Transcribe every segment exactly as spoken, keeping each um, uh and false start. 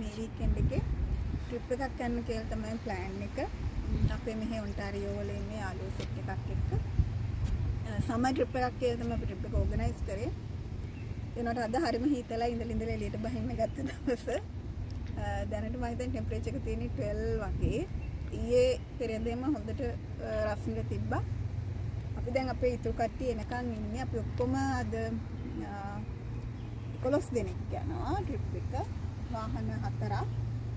මේ වීකෙන්ඩ් එකේ ට්‍රිප් එකක් යන්න කියලා තමයි ප්ලෑන් එක. අපේ මෙහි ඔන්ටාරියෝ වල ඉන්නේ යාළුවෝ සෙට් එකක් එක්ක. සමර් ට්‍රිප් එකක් කියලා තමයි අපි ට්‍රිප් එක ඕගනයිස් කරේ. ඒනට අද හරිම හීතලයි ඉඳලා ඉඳලා එළියට බහින්න ගත්ත දවස. දැනට මම හිතන්නේ ටෙම්පරේචර් එක තියෙන්නේ twelve වගේ. ඊයේ පෙරේදෙම හොඳට රස්නික තිබ්බා. අපි දැන් අපේ ඉතුරු කට්ටිය එනකන් ඉන්නේ. අපි ඔක්කොම අද eleven දෙනෙක් යනවා ට්‍රිප් එක. වාහන හතරක්.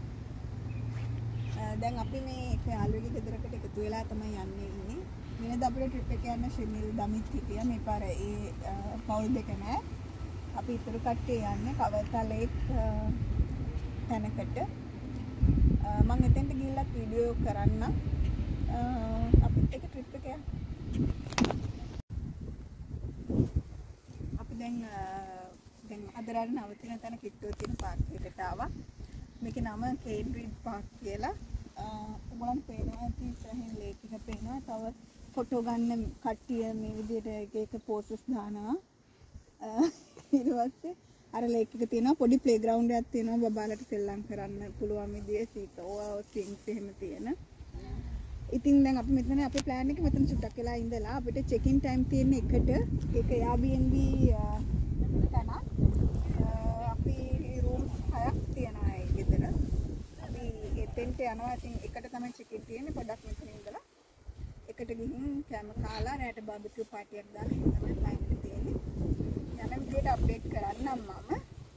දැන් අපි මේ එක යාළුවෙකුගේ ගෙදරකට එකතු වෙලා තමයි යන්නේ ඉන්නේ. වෙනද අපේ ට්‍රිප් එක යන ශිමිල් දමිත් හිටියා. මේ පාර ඒ පවුල් දෙක නෑ. අපි ඉතුරු කට්ටිය යන්නේ කවර්තලේ තැනකට. මම එතෙන්ට ගිහිල්ලා වීඩියෝ කරන්න. අපිත් එක ට්‍රිප් එක යන්න. අපි දැන් දැන් අදරාට නවතින තැන කිට්ටුව තියෙන පාර්ක් එකට ආවා. මේකේ නම කේන්බ්‍රිජ් පාර්ක් කියලා. ඔයගොල්ලන් පේනවා ඇති ඉස්සරහින් ලේක් එක පේනවා. තව ෆොටෝ ගන්න කට්ටිය මේ විදිහට එක එක පෝසස් දානවා. ඊට පස්සේ අර ලේක් එක තියෙනවා පොඩි ප්ලේ ග්‍රවුන්ඩ් එකක් තියෙනවා බබාලට සෙල්ලම් කරන්න පුළුවන් විදිහේ සීතෝවා ස්විංස් එහෙම තියෙන. ඉතින් දැන් අපි මෙතන අපේ ප්ලෑන් එක මෙතන චුට්ටක් වෙලා ඉඳලා අපිට චෙක් ඉන් ටයිම් තියෙන එකට ඒක Airbnb තැනක්. අපි රූම්ස් හයක් තියෙනවා ඒ ගෙදර. අපි එතෙන්ට යනවා. ඉතින් එකට තමයි චෙක් ඉන් තියෙන්නේ. පොඩ්ඩක් මෙතන ඉඳලා එකට ගිහින් කැම කාලා රැට බාබිකියු පාටියක් දාලා තමයි ප්ලෑන් එක තියෙන්නේ. යන විදිහට අප්ඩේට් කරන්නම් මම.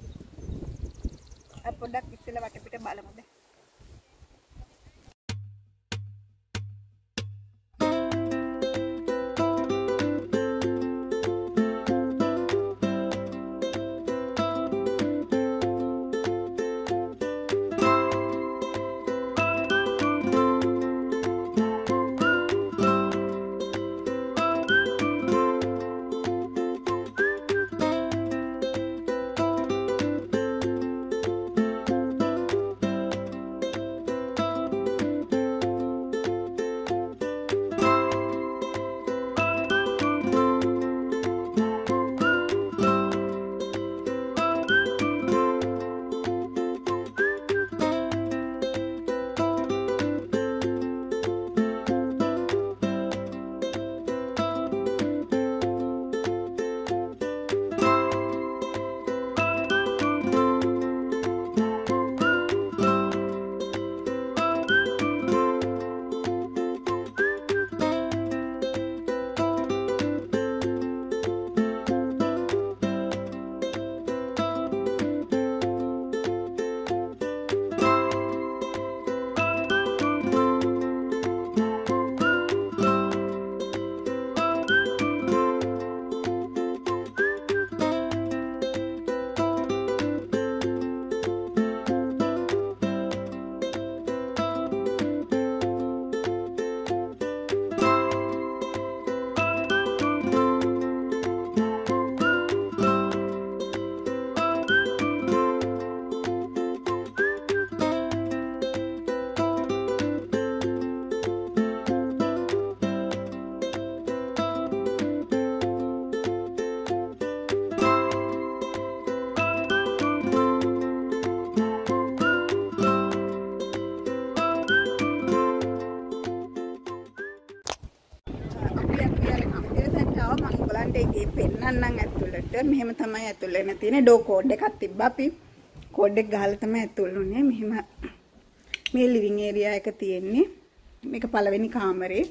අප පොඩ්ඩක් ඉස්සෙල්ලා වටපිට බලමුද. පෙන්නන්නම් ඇතුළට. මෙහෙම තමයි ඇතුළ වෙන තියෙන්නේ. ඩෝ කෝඩ් එකක් තිබ්බා. අපි කෝඩ් එක ගහලා තමයි ඇතුළ වුණේ. මෙහෙම මේ ලිවිං ඒරියා එක තියෙන්නේ. මේක පළවෙනි කාමරේ.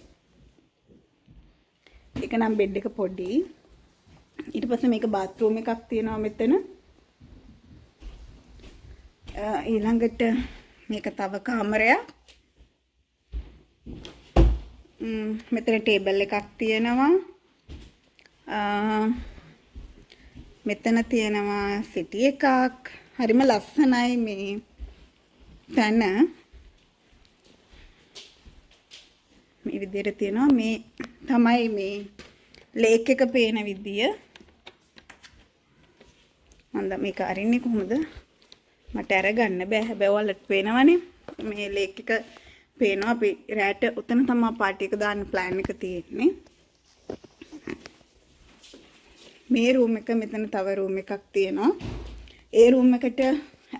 ඒක නම් බෙඩ් එක පොඩි. ඊට පස්සේ මේක බාත් รู ම් එකක් තියෙනවා මෙතන. ඊළඟට මේක තව කාමරයක්. ම් මෙතන ටේබල් එකක් තියෙනවා. මෙතන තියෙනවා සිටි එකක්. හරිම ලස්සනයි මේ තැන. මේ විදිහට තියෙනවා. මේ තමයි මේ ලේක් එක පේන විදිය. මන්ද මේක අරින්නේ කොහොමද? මට අරගන්න බෑ. හැබැයි ඔයාලට පේනවනේ. මේ ලේක් එක පේනවා. අපි රැට උතන තමයි පාටි එක දාන්න ප්ලෑන් එක තියෙන්නේ. මේ රූම් එක මෙතන තව රූම් එකක් තියෙනවා. ඒ රූම් එකට